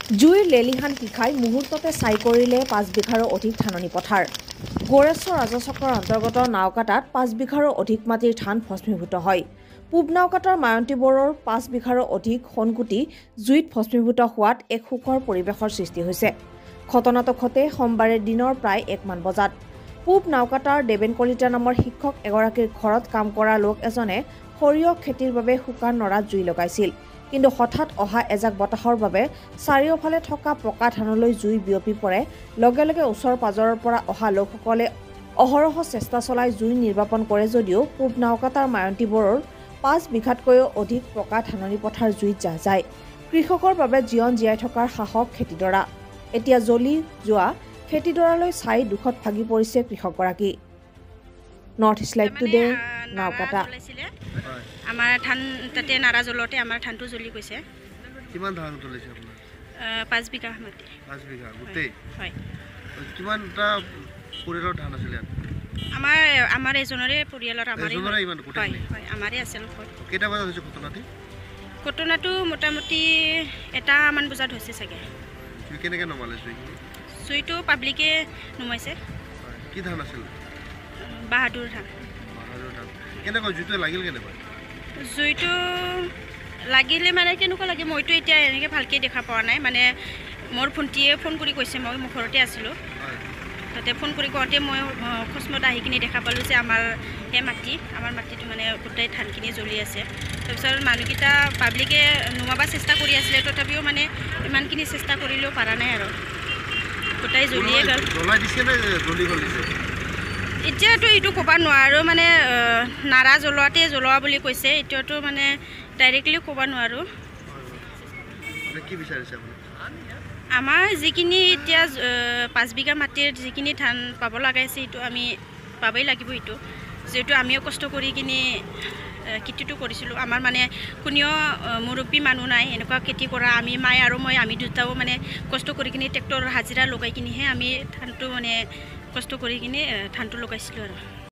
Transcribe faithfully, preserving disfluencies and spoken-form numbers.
জুইৰ লেলিহান শিখাই মুহূৰ্ততে চাই কৰিলে পাঁচ বিঘাৰো অধিক ধাননি পথাৰ। গোৰেশ্বৰ ৰাজচক্ৰৰ অন্তৰ্গত নাওকাটাত পাঁচ বিঘাৰো অধিক মাটিৰ ধান ভস্মীভূত হয়। পূব নাওকাটাৰ মায়ন্তী বড়োৰ পাঁচ বিঘাৰো অধিক সোণগুটি জুইত ভস্মীভূত হোৱাত এক শোকৰ পৰিৱেশৰ সৃষ্টি হৈছে। ঘটনাটো ঘটে সোমবাৰে দিনৰ প্ৰায় একমান বজাত। পূব নাওকাটাৰ দেৱেন কলিতা নামৰ শিক্ষক এগৰাকীৰ ঘৰত কাম কৰা লোক এজনে সৰিয়হ খেতিৰ বাবে শুকান নৰাত জুই লগাইছিল। কিন্তু হঠাৎ অহা এজাক বতাহৰ বাবে চাৰিওফালে থকা পকা ধানলৈ জুই বিয়পি পৰে। লগে লগে ওচৰ পাজৰৰ পৰা অহা লোকসকলে অহৰহ চেষ্টা চলাই জুই নিৰ্বাপন কৰে যদিও পূব নাওকাটাৰ মায়ন্তী বড়োৰ পাঁচ বিঘাতকৈও অধিক পকা ধাননি পথাৰ জুইত জাহ যায়। কৃষকৰ বাবে জীৱন জীয়াই থকাৰ সাহস খেতিডৰা। এতিয়া জ্বলি যোৱা খেতিডৰালৈ চাই দুখত ভাগি পৰিছে কৃষকগৰাকী। North East live today, Naokata. আমাৰ ধান তাতে নাৰা জ্বলতে আমাৰ ধানটো জ্বলি গৈছে। কিমান ধান জ্বলিছে আপোনাৰ? পাঁচ বিঘা মাটি। পাঁচ বিঘা গোটেই? হয়। কিমানটা পৰিয়ালৰ ধান আছিল ইয়াত? আমাৰ আমাৰ এজনৰে পৰিয়ালৰ আমাৰে এজনৰে ইমান গোটেই? হয় হয় আমাৰে আছিল। কেইটা বজাত হৈছে ঘটনাটি? ঘটনাটো মোটামুটি এটামান বজাত হৈছে চাগে। জুই কেনেকৈ নমালে? জুই জুইটো পাব্লিকে নুমাইছে। কি ধান আছিল? বাহাদুৰ ধান। বাহাদুৰ ধান। কেনেকৈ জুইটো লাগিল কেনেকৈ? জুইটো লাগিলে মানে কেনেকুৱা লাগে মইতো এতিয়া এনেকৈ ভালকৈ দেখা পোৱা নাই। মানে মোৰ ভণ্টীয়ে ফোন কৰি কৈছে, মই মোৰ ঘৰতে আছিলোঁ। তাতে ফোন কৰি কওঁতে মই অকস্মাত আহি কিনি দেখা পালোঁ যে আমাৰ সেই মাটি আমাৰ মাটিটো মানে গোটেই ধানখিনি জ্বলি আছে। তাৰপিছত মানুহকেইটা পাব্লিকে নুমাব চেষ্টা কৰি আছিলে, তথাপিও মানে ইমানখিনি চেষ্টা কৰিলেও পৰা নাই আৰু গোটেই জ্বলিয়ে গ'ল। জ্বলাই দিছে নে জ্বলি গ'ল দিছে? এতিয়াতো এইটো ক'ব নোৱাৰোঁ, মানে নাৰা জ্বলোৱাতে জ্বলোৱা বুলি কৈছে। এতিয়াতো মানে ডাইৰেক্টলি ক'ব নোৱাৰোঁ। কি বিচাৰিছে আপুনি? আমাৰ যিখিনি এতিয়া পাঁচ বিঘা মাটিৰ যিখিনি ধান পাব লগাইছে সেইটো আমি পাবই লাগিব। এইটো যিহেতু আমিও কষ্ট কৰি কিনি খেতিটো কৰিছিলোঁ। আমাৰ মানে কোনেও মুৰব্বী মানুহ নাই এনেকুৱা খেতি কৰা। আমি মায়ে আৰু মই আমি দুটাও মানে কষ্ট কৰি কিনি ট্ৰেক্টৰ হাজিৰা লগাই কিনিহে আমি ধানটো মানে কষ্ট কৰি কিনি ধানটো লগাইছিলোঁ আৰু।